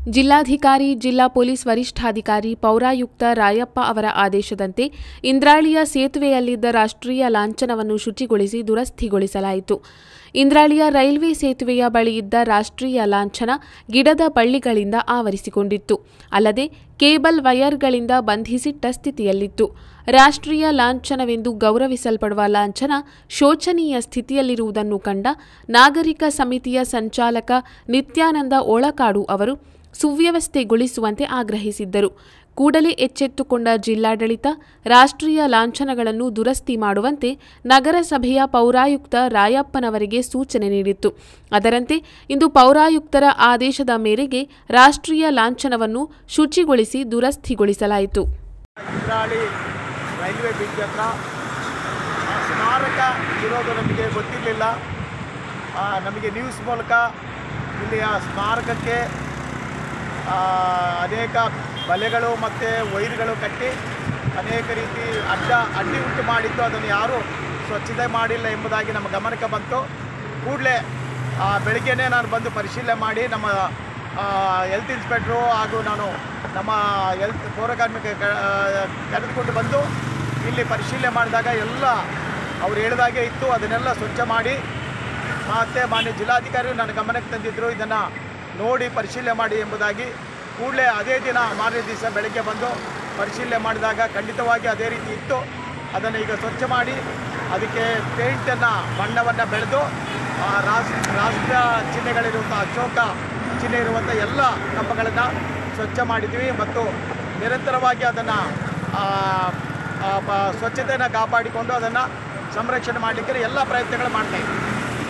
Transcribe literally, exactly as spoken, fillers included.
ಜಿಲ್ಲಾಧಿಕಾರಿ, ಜಿಲ್ಲಾ ಪೊಲೀಸ್ ವರಿಷ್ಠಾಧಿಕಾರಿ, ಪೌರಾಯುಕ್ತ ರಾಯಪ್ಪ ಅವರ ಆದೇಶದಂತೆ ಇಂದ್ರಾಳಿಯ ಸೇತುವೆಯಲ್ಲಿದ್ದ ರಾಷ್ಟ್ರೀಯ ಲಾಂಛನವನ್ನು ಶುಚಿಗೊಳಿಸಿ ದುರಸ್ತಿಗೊಳಿಸಲಾಯಿತು. ಇಂದ್ರಾಳಿಯ ರೈಲ್ವೆ ಸೇತುವೆಯ ಬಳಿಯಿದ್ದ ರಾಷ್ಟ್ರೀಯ ಲಾಂಛನ ಗಿಡದ ಬಳ್ಳಿಗಳಿಂದ ಆವರಿಸಿಕೊಂಡಿತ್ತು. ಅಲ್ಲದೆ ಕೇಬಲ್ ವೈರ್ಗಳಿಂದ ಬಂಧಿಸಿಟ್ಟ ಸ್ಥಿತಿಯಲ್ಲಿತ್ತು. ರಾಷ್ಟ್ರೀಯ ಲಾಂಛನವೆಂದು ಗೌರವಿಸಲ್ಪಡುವ ಲಾಂಛನ ಶೋಚನೀಯ ಸ್ಥಿತಿಯಲ್ಲಿರುವುದನ್ನು ಕಂಡ ನಾಗರಿಕ ಸಮಿತಿಯ ಸಂಚಾಲಕ ನಿತ್ಯಾನಂದ ಓಳಕಾಡು ಅವರು ಸುವ್ಯವಸ್ಥೆಗೊಳಿಸುವಂತೆ ಆಗ್ರಹಿಸಿದ್ದರು. ಕೂಡಲೇ ಎಚ್ಚೆತ್ತುಕೊಂಡ ಜಿಲ್ಲಾಡಳಿತ ರಾಷ್ಟ್ರೀಯ ಲಾಂಛನಗಳನ್ನು ದುರಸ್ತಿ ಮಾಡುವಂತೆ ನಗರಸಭೆಯ ಪೌರಾಯುಕ್ತ ರಾಯಪ್ಪನವರಿಗೆ ಸೂಚನೆ ನೀಡಿತ್ತು. ಅದರಂತೆ ಇಂದು ಪೌರಾಯುಕ್ತರ ಆದೇಶದ ಮೇರೆಗೆ ರಾಷ್ಟ್ರೀಯ ಲಾಂಛನವನ್ನು ಶುಚಿಗೊಳಿಸಿ ದುರಸ್ತಿಗೊಳಿಸಲಾಯಿತು. ರೈಲ್ವೆ ಬ್ರಿಡ್ಜ್ ಹತ್ರ ಸ್ಮಾರಕ ಇರೋದು ನಮಗೆ ಗೊತ್ತಿರಲಿಲ್ಲ. ನಮಗೆ ನ್ಯೂಸ್ ಮೂಲಕ ಇಲ್ಲಿಯ ಸ್ಮಾರಕಕ್ಕೆ ಅನೇಕ ಬಲೆಗಳು ಮತ್ತು ವೈರ್ಗಳು ಕಟ್ಟಿ ಅನೇಕ ರೀತಿ ಅಡ್ಡ ಅಡ್ಡಿ ಉಂಟು ಮಾಡಿದ್ದು, ಅದನ್ನು ಯಾರೂ ಸ್ವಚ್ಛತೆ ಮಾಡಿಲ್ಲ ಎಂಬುದಾಗಿ ನಮ್ಮ ಗಮನಕ್ಕೆ ಬಂತು. ಕೂಡಲೇ ಬೆಳಗ್ಗೆನೇ ನಾನು ಬಂದು ಪರಿಶೀಲನೆ ಮಾಡಿ ನಮ್ಮ ಹೆಲ್ತ್ ಇನ್ಸ್ಪೆಕ್ಟ್ರು ಹಾಗೂ ನಾನು ನಮ್ಮ ಹೆಲ್ತ್ ಪೌರಕಾರ್ಮಿಕ ಕರೆದುಕೊಂಡು ಬಂದು ಇಲ್ಲಿ ಪರಿಶೀಲನೆ ಮಾಡಿದಾಗ ಎಲ್ಲ ಅವ್ರು ಹೇಳಿದಾಗೆ ಇತ್ತು. ಅದನ್ನೆಲ್ಲ ಸ್ವಚ್ಛ ಮಾಡಿ ಮತ್ತು ಮಾನ್ಯ ಜಿಲ್ಲಾಧಿಕಾರಿಗಳು ನನ್ನ ಗಮನಕ್ಕೆ ತಂದಿದ್ದರು. ಇದನ್ನು ನೋಡಿ ಪರಿಶೀಲನೆ ಮಾಡಿ ಎಂಬುದಾಗಿ ಕೂಡಲೇ ಅದೇ ದಿನ ಮಾರನೇ ದಿವಸ ಬೆಳಗ್ಗೆ ಬಂದು ಪರಿಶೀಲನೆ ಮಾಡಿದಾಗ ಖಂಡಿತವಾಗಿ ಅದೇ ರೀತಿ ಇತ್ತು. ಅದನ್ನು ಈಗ ಸ್ವಚ್ಛ ಮಾಡಿ ಅದಕ್ಕೆ ಪೇಂಟನ್ನು ಬಣ್ಣವನ್ನು ಬೆಳೆದು ರಾಷ್ಟ್ರ ರಾಷ್ಟ್ರ ಚಿಹ್ನೆಗಳಿರುವಂಥ ಅಶೋಕ ಚಿಹ್ನೆ ಇರುವಂಥ ಎಲ್ಲ ಕಂಬಗಳನ್ನು ಸ್ವಚ್ಛ ಮಾಡಿದ್ವಿ ಮತ್ತು ನಿರಂತರವಾಗಿ ಅದನ್ನು ಸ್ವಚ್ಛತೆಯನ್ನು ಕಾಪಾಡಿಕೊಂಡು ಅದನ್ನು ಸಂರಕ್ಷಣೆ ಮಾಡಲಿಕ್ಕೆ ಎಲ್ಲ ಪ್ರಯತ್ನಗಳು ಮಾಡ್ತಾಯಿದ್ವಿ.